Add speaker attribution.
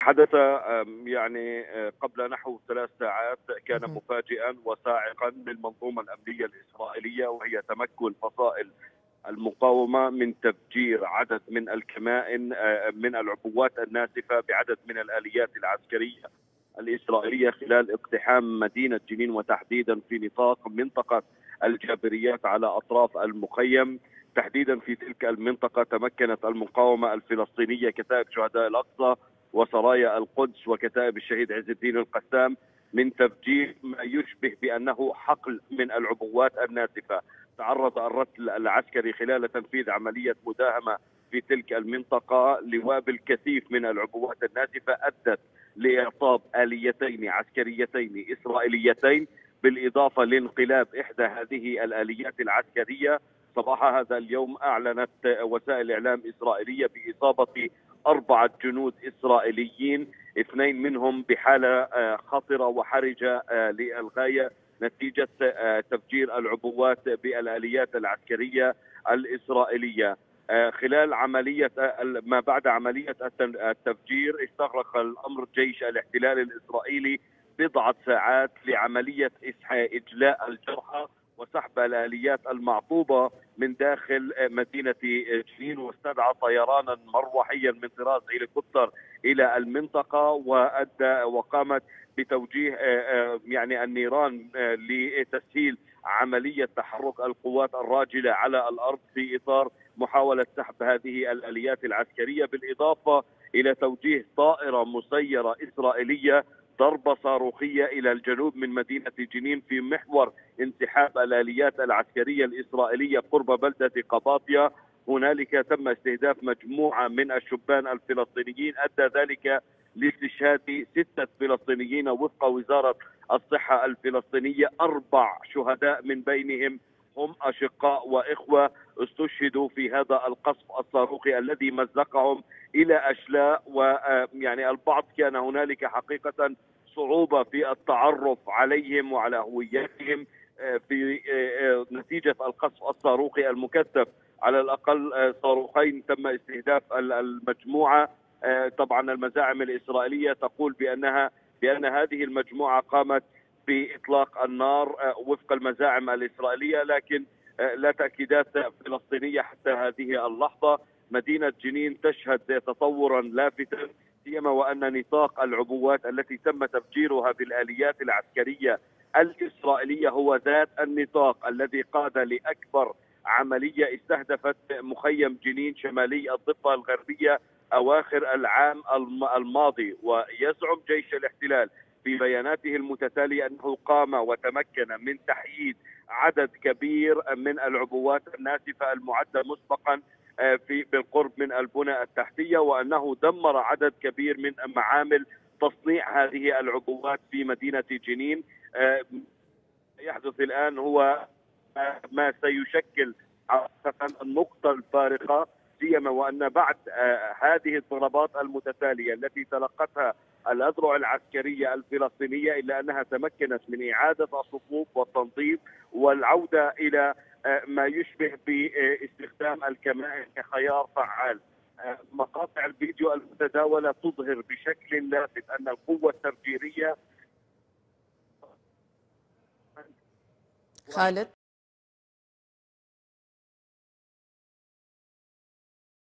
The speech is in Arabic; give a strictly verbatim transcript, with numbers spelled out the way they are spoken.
Speaker 1: حدث آم، يعني آه، قبل نحو ثلاث ساعات كان
Speaker 2: اهم.
Speaker 1: مفاجئا وصاعقا للمنظومة الأمنية الإسرائيلية، وهي تمكن فصائل المقاومة من تفجير عدد من الكمائن آه، من العبوات الناسفة بعدد من الآليات العسكرية الإسرائيلية خلال اقتحام مدينة جنين، وتحديدا في نطاق منطقة الجابريات على أطراف المخيم. تحديدا في تلك المنطقة تمكنت المقاومة الفلسطينية كتائب شهداء الأقصى وسرايا القدس وكتائب الشهيد عز الدين القسام من تفجير ما يشبه بأنه حقل من العبوات الناسفة. تعرض الرتل العسكري خلال تنفيذ عملية مداهمة في تلك المنطقة لوابل كثيف من العبوات الناسفة أدت لإعطاب آليتين عسكريتين إسرائيليتين، بالإضافة لانقلاب إحدى هذه الآليات العسكرية. صباح هذا اليوم أعلنت وسائل إعلام إسرائيلية بإصابة أربعة جنود إسرائيليين، اثنين منهم بحالة آه، خطرة وحرجة آه، للغاية نتيجة آه، تفجير العبوات بالآليات العسكرية الإسرائيلية. آه، خلال عملية آه، ما بعد عملية التن- التفجير استغرق الأمر جيش الاحتلال الإسرائيلي بضعة ساعات لعملية إسحاء إجلاء الجرحى وسحب الآليات المعطوبة من داخل آه، مدينة آه، جنين، واستدعى طيرانا مروحيا من طراز هليكوبتر إلى المنطقة، وأدى وقامت بتوجيه آه، آه، يعني النيران آه، لتسهيل عملية تحرك القوات الراجلة على الأرض في إطار محاولة سحب هذه الآليات العسكرية، بالإضافة إلى توجيه طائرة مسيرة إسرائيلية ضربة صاروخية إلى الجنوب من مدينة جنين في محور انسحاب الآليات العسكرية الإسرائيلية قرب بلدة قباطية. هنالك تم استهداف مجموعة من الشبان الفلسطينيين، أدى ذلك لاستشهاد ستة فلسطينيين وفق وزارة الصحة الفلسطينية. أربع شهداء من بينهم هم أشقاء وإخوة استشهدوا في هذا القصف الصاروخي الذي مزقهم إلى أشلاء، ويعني البعض كان هنالك حقيقة صعوبة في التعرف عليهم وعلى هوياتهم في نتيجة القصف الصاروخي المكثف. على الأقل صاروخين تم استهداف المجموعة. طبعا المزاعم الإسرائيلية تقول بأنها بأن هذه المجموعة قامت بإطلاق النار وفق المزاعم الإسرائيلية، لكن لا تأكيدات فلسطينية حتى هذه اللحظة. مدينة جنين تشهد تطورا لافتا، سيما وأن نطاق العبوات التي تم تفجيرها بالآليات العسكرية الإسرائيلية هو ذات النطاق الذي قاد لأكبر عملية استهدفت مخيم جنين شمالي الضفة الغربية أواخر العام الماضي. ويزعم جيش الاحتلال في بياناته المتتالية أنه قام وتمكن من تحييد عدد كبير من العبوات الناسفة المعدة مسبقا في بالقرب من البنى التحتية، وأنه دمر عدد كبير من معامل تصنيع هذه العبوات في مدينة جنين. يحدث الآن هو ما سيشكل النقطة الفارقة، سيما وأن بعد هذه الضربات المتتالية التي تلقتها الأذرع العسكرية الفلسطينية، إلا أنها تمكنت من إعادة الصفوف والتنظيف والعودة إلى ما يشبه باستخدام الكمائن كخيار فعال. مقاطع الفيديو المتداولة تظهر بشكل لافت أن القوة التفجيرية
Speaker 2: خالد